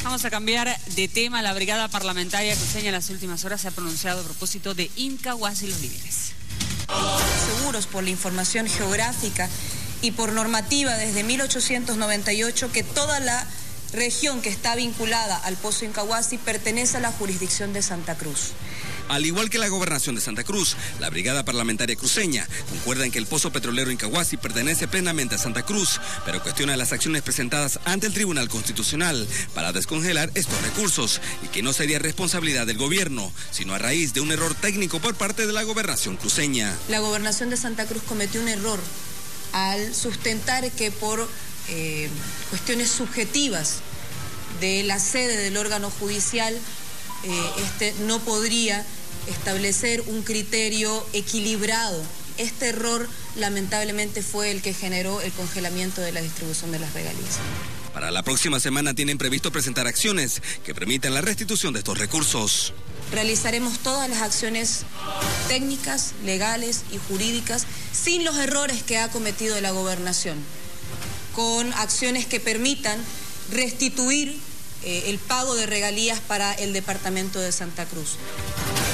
Vamos a cambiar de tema. La Brigada Parlamentaria Cruceña en las últimas horas se ha pronunciado a propósito de Incahuasi y los líderes. Seguros por la información geográfica y por normativa desde 1898 que toda la región que está vinculada al Pozo Incahuasi pertenece a la jurisdicción de Santa Cruz. Al igual que la Gobernación de Santa Cruz, la Brigada Parlamentaria Cruceña concuerda en que el pozo petrolero Incahuasi pertenece plenamente a Santa Cruz, pero cuestiona las acciones presentadas ante el Tribunal Constitucional para descongelar estos recursos y que no sería responsabilidad del gobierno, sino a raíz de un error técnico por parte de la Gobernación cruceña. La Gobernación de Santa Cruz cometió un error al sustentar que por cuestiones subjetivas de la sede del órgano judicial, no podría establecer un criterio equilibrado. Este error lamentablemente fue el que generó el congelamiento de la distribución de las regalías. Para la próxima semana tienen previsto presentar acciones que permitan la restitución de estos recursos. Realizaremos todas las acciones técnicas, legales y jurídicas sin los errores que ha cometido la gobernación, con acciones que permitan restituir el pago de regalías para el departamento de Santa Cruz.